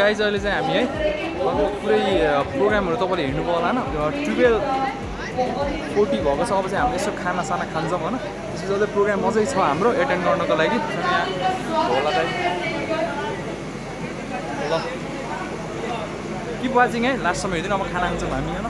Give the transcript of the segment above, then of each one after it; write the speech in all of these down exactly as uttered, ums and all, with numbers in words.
Guys अहिले चाहिँ हामी है पुरै प्रोग्रामहरू तपाईँले हेर्नुभयो होला होइन टुवेल्भ फोर्टी भएको छ। अब चाहिँ हामीले यसो खाना साना खान्छौँ होइन। त्यसपछि अझै प्रोग्राम अझै छ हाम्रो एटेन्ड गर्नको लागि। होला दाइ ल किप वाचिङ है, लास्टसम्म हेरिदिनु। अब खाना खान्छौँ हामी होइन।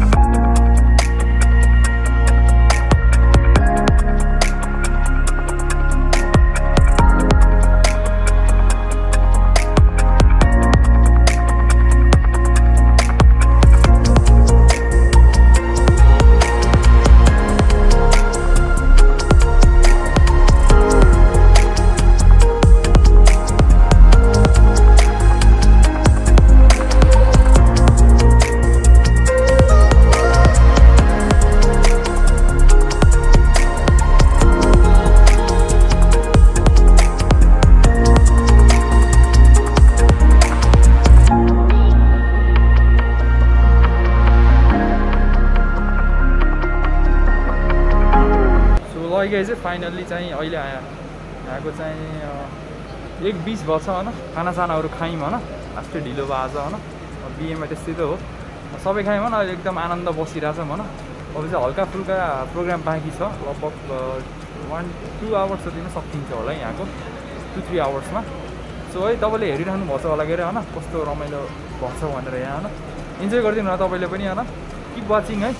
चाहिँ फाइनल्ली चाहिँ अहिले आयो यहाँको चाहिँ एक बिस भएछ होइन। खानासानाहरू खायौँ होइन। अस्ति ढिलो भयो आज होइन। बिहेमा त्यस्तै त हो, सबै खायौँ होइन। अहिले एकदम आनन्द बसिरहेछौँ होइन। अब चाहिँ हल्का फुल्का प्रोग्राम बाँकी छ, लगभग वान टू आवर्स जतिमा सकिन्छ होला यहाँको, टु थ्री आवर्समा। सो है तपाईँले हेरिरहनु भएको छ होला के अरे होइन, कस्तो रमाइलो भन्छ भनेर यहाँ होइन। इन्जोय गरिदिनु होला तपाईँले पनि होइन। किप वाचिङ है।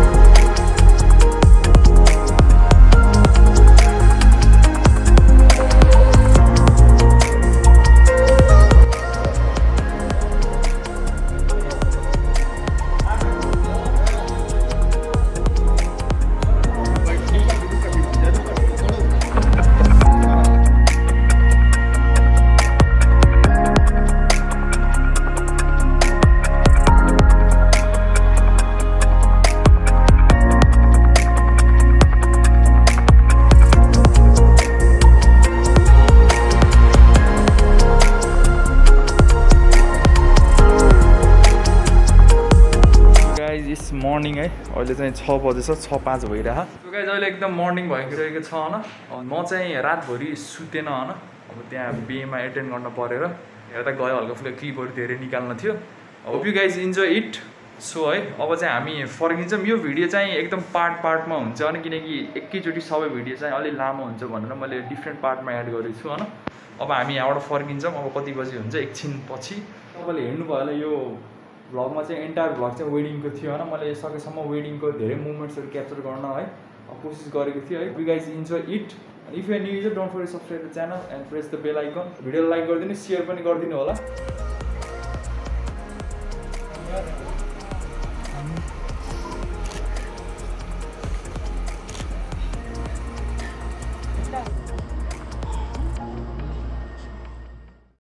मर्निङ है, अहिले चाहिँ छ बजेछ, छ पाँच भइरह। त्यो गाइज अहिले एकदम मर्निङ भइसकेको छ होइन। म चाहिँ रातभरि सुतेन होइन। अब त्यहाँ बिहेमा एटेन्ड गर्न परेर हेर्दा गयो, हल्का फुल्का क्लिपहरू धेरै निकाल्न थियो। Hope you guys enjoy it. So है अब चाहिँ हामी फर्किन्छौँ। यो भिडियो चाहिँ एकदम पार्ट पार्टमा हुन्छ होइन, किनकि एकैचोटि सबै भिडियो चाहिँ अलिक लामो हुन्छ भनेर मैले डिफ्रेन्ट पार्टमा एड गरेको छु होइन। अब हामी यहाँबाट फर्किन्छौँ। अब कति बजी हुन्छ एकछिन पछि। तपाईँले हेर्नुभयो होला यो भ्लगमा चाहिँ एन्टायर भ्लग चाहिँ वेडिङको थियो होइन। मैले सकेसम्म वेडिङको धेरै मुभमेन्ट्सहरू क्याप्चर गर्न है कोसिस गरेको थिएँ है। You guys enjoy it. If you new user don't forget subscribe the channel and press the bell icon. भिडियोलाई लाइक गरिदिनु, सेयर पनि गरिदिनु होला।